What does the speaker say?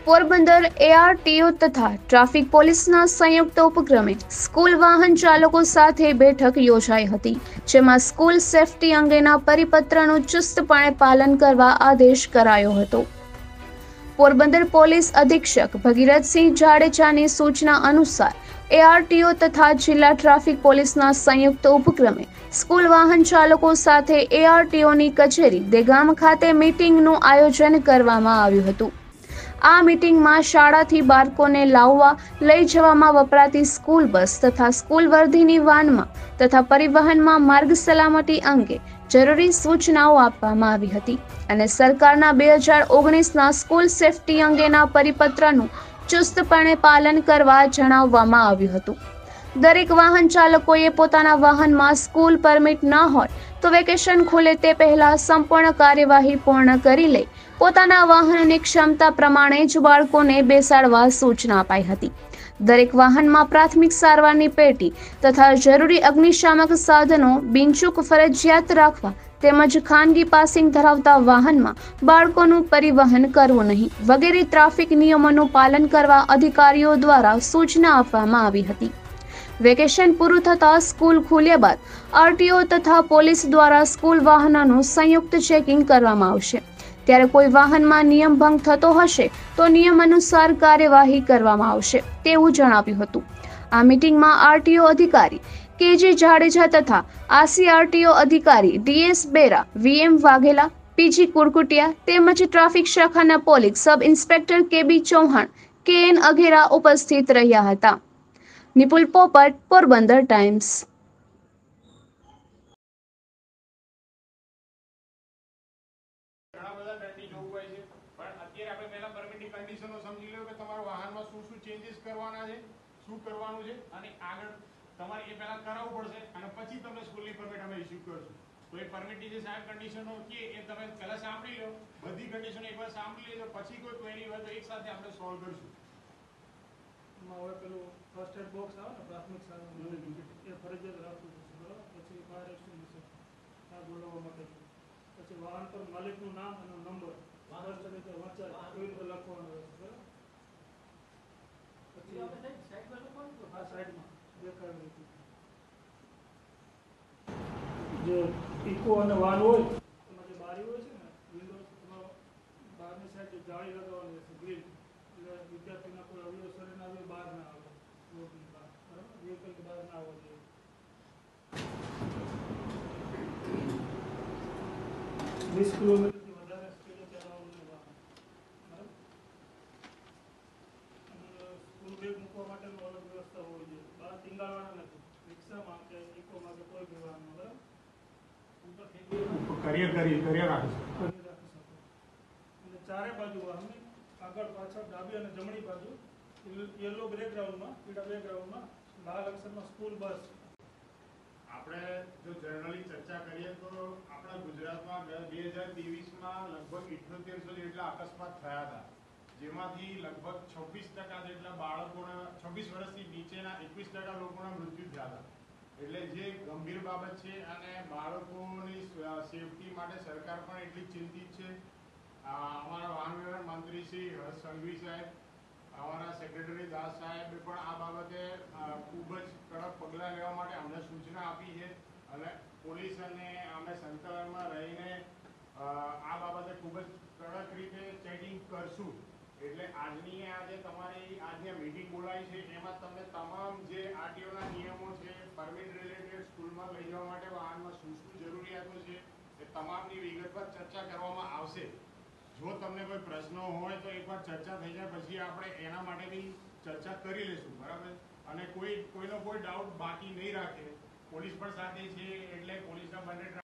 Porbandar ARTO તથા traffic પોલીસના સંયુક્ત ઉપક્રમે સ્કૂલ વાહન ચાલકો સાથે બેઠક યોજાઈ હતી, જેમાં સ્કૂલ સેફટી અંગેના પરિપત્રનું ચુસ્તપણે પાલન કરવા આદેશ કરાયો હતો। પોરબંદર પોલીસ અધિક્ષક ભગીરથસિંહ જાડેજાની સૂચના અનુસાર એઆરટીઓ તથા જિલ્લા ટ્રાફિક પોલીસના સંયુક્ત ઉપક્રમે સ્કૂલ વાહન ચાલકો સાથે એઆરટીઓની કચેરી દેગામ ખાતે મીટિંગનું આયોજન કરવામાં આવ્યું હતું। આ મીટિંગમાં શાળાથી બાળકોને લાવવા લઈ જવામાં વપરાતી સ્કૂલ બસ તથા સ્કૂલ વર્ધીની વાનમાં તથા પરિવહનમાં માર્ગ સલામતી અંગે જરૂરી સૂચનાઓ આપવામાં આવી હતી અને સરકારના 2019ના સ્કૂલ સેફટી અંગેના પરિપત્રનું ચુસ્તપણે પાલન કરવા જણાવવામાં આવ્યું હતું। દરેક વાહન ચાલકોએ પોતાના વાહનમાં સ્કૂલ પરમિટ ન હોય તો વેકેશન ખુલે તે પહેલા સંપૂર્ણ કાર્યવાહી પૂર્ણ કરી લઈ પોતાના વાહનની ક્ષમતા પ્રમાણે જ બાળકોને બેસાડવા સૂચના અપાઈ હતી। દરેક વાહનમાં પ્રાથમિક સારવારની પેટી તથા જરૂરી અગ્નિશામક સાધનો બિનચૂક ફરજિયાત રાખવા તેમજ ખાનગી પાસિંગ ધરાવતા વાહનમાં બાળકોનું પરિવહન કરવું નહીં વગેરે ટ્રાફિક નિયમોનું પાલન કરવા અધિકારીઓ દ્વારા સૂચના આપવામાં આવી હતી। વેકેશન પૂરું થતાં સ્કૂલ ખુલ્યા બાદ આરટીઓ તથા પોલીસ દ્વારા સ્કૂલ વાહનોનું સંયુક્ત ચેકિંગ કરવામાં આવશે, ત્યારે કોઈ વાહનમાં નિયમ ભંગ થતો હશે તો નિયમ અનુસાર કાર્યવાહી કરવામાં આવશે તેવું જણાવ્યું હતું। આ મીટિંગમાં આરટીઓ અધિકારી કેજી જાડેજા તથા આરસીઆરટીઓ અધિકારી DS Bera, VM Vaghela, PG Kurkutiya તેમજ ટ્રાફિક શાખાના police sub inspector KB Chauhan, KN Aghera ઉપસ્થિત રહ્યા હતા। નિપુલ પોપટ, પોરબંદર ટાઈમ્સ। ઘણા બધા દંડની જોગવાઈ છે, પણ અત્યારે આપણે પહેલા પરમિટની કન્ડિશનો સમજી લો કે તમારા વાહનમાં શું ચેન્જીસ કરવાના છે, શું કરવાનું છે અને આગળ તમારે એ પહેલા કરાવવું પડશે અને પછી તમને સ્કૂલની પરમિટ અમે ઇશ્યુ કરશું। તો એ પરમિટની જે સાહેબ કન્ડિશનો કે એ તમે પહેલા સાંભળી લો, બધી કન્ડિશનો એકવાર સાંભળી લેજો, પછી કોઈ ક્વેરી હોય તો એક સાથે આપણે સોલ્વ કરશું। હવે પેલું ફર્સ્ટ એડ બોક્સ આવે ને પ્રાથમિક સારવાર એ ફરજિયાત રાખવું પડશે, બરાબર। પછી ફાયર એક્સટિંગ્વિશર આ બોલાવવા માટે, પછી વાહન પર માલિકનું નામ અને નંબર સ્પષ્ટ રીતે વાંચાય એવી રીતે લખવાનું રહેશે, બરાબર। પછી આ સાઈડમાં દેખાય રીતે જે ઇકો અને વાન હોય એમાં જે બારી હોય છે ને વિન્ડો, બહારની સાઈડ જે જાળી લગાવવાની રહેશે ગ્રીલ, એટલે વિદ્યાર્થીના કોઈ અવયવ શરીરના અવયવ બહાર ના આવે, રોડની બહાર, બરાબર, વ્હીકલ બહાર ના આવવો જોઈએ। 20 કિલોમીટરથી વધારે સ્પીડે ચલાવવાનું નહીં વાહન, બરાબર। અને સ્કૂલ બેગ મૂકવા માટેનું અલગ વ્યવસ્થા હોવી જોઈએ, બહાર ટીંગાળવાના નથી, રિક્ષામાં કે ઇકોમાં કે કોઈ બી વાહનમાં, બરાબર। કરિયર રાખી શકો અને ચારે બાજુ વાહનની આગળ પાછળ ડાબી અને જમણી બાજુ યલો બેકગ્રાઉન્ડમાં, પીળા બેકગ્રાઉન્ડમાં લાલ અક્ષરમાં સ્કૂલ બસ। આપણે જો જનરલી ચર્ચા કરીએ તો આપણા ગુજરાતમાં 2023માં લગભગ 7800 જેટલા અકસ્માત થયા હતા, જેમાંથી લગભગ 26% જેટલા બાળકોના 26 વર્ષથી નીચેના 21% લોકોના મૃત્યુ થયા હતા। એટલે જે ગંભીર બાબત છે અને બાળકોની સેફટી માટે સરકાર પણ એટલી ચિંતિત છે। અમારા વાહન વ્યવહાર મંત્રી શ્રી હર્ષ સંઘવી સાહેબ, અમારા સેક્રેટરી દાસ સાહેબે પણ આ બાબતે ખૂબ જ કડક પગલાં લેવા માટે અમને સૂચના આપી છે અને પોલીસ અને અમે સંકલનમાં રહીને આ બાબતે ખૂબ જ કડક રીતે ચેકિંગ કરશું। એટલે તમારી આજની મીટિંગ બોલાવી છે એમાં તમને તમામ જે આરટીઓના નિયમો છે, પરમિટ રિલેટેડ સ્કૂલમાં લઈ જવા માટે વાહનમાં શું જરૂરિયાતો છે એ તમામની વિગતવાર ચર્ચા કરવામાં આવશે। જો તમને કોઈ પ્રશ્નો હોય તો એકવાર ચર્ચા થઈ જાય પછી આપણે એના માટે બી ચર્ચા કરી લઈશું, બરાબર। અને કોઈનો કોઈ ડાઉટ બાકી નહીં રાખે, પોલીસ પણ સાથે છે એટલે પોલીસના બંને